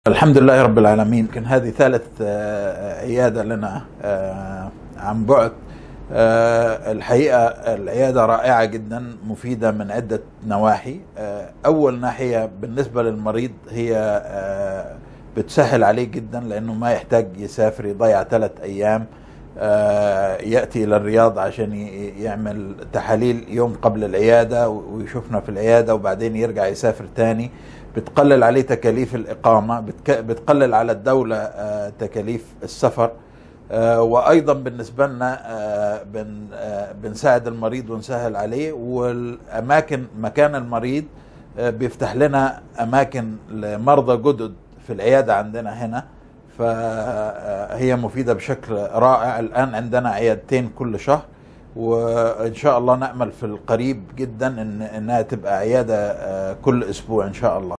الحمد لله رب العالمين. يمكن هذه ثالث عيادة لنا عن بعد. الحقيقة العيادة رائعة جدا، مفيدة من عدة نواحي. أول ناحية بالنسبة للمريض هي بتسهل عليه جدا، لأنه ما يحتاج يسافر يضيع 3 أيام يأتي إلى الرياض عشان يعمل تحاليل يوم قبل العيادة ويشوفنا في العيادة وبعدين يرجع يسافر تاني. بتقلل عليه تكاليف الإقامة، بتقلل على الدولة تكاليف السفر. وأيضا بالنسبة لنا بنساعد المريض ونسهل عليه. والأماكن، مكان المريض بيفتح لنا أماكن لمرضى جدد في العيادة عندنا هنا، فهي مفيدة بشكل رائع. الآن عندنا عيادتين كل شهر، وإن شاء الله نأمل في القريب جدا إنها تبقى عيادة كل أسبوع إن شاء الله.